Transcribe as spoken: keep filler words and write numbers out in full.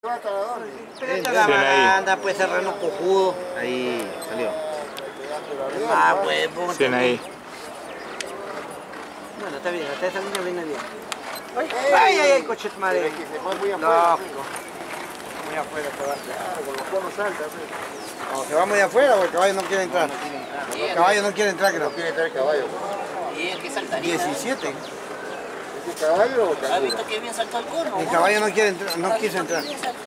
Pero esta la baranda, pues serrano cojudo. Ahí salió. Ah, pues, pues. cien ahí. Bueno, está bien, hasta esa línea viene bien. Ay, ay, ay, coche de madre. Lógico. Muy afuera se va. Claro, con los conos altos. No, se va muy afuera porque el caballo no quiere entrar. El caballo no quiere entrar, creo. No quiere entrar el caballo. ¿Y el que saltaría? diecisiete. ¿Es el caballo o el ¿Has visto que bien saltó el cono? El caballo no quiere entrar, no quiso entrar.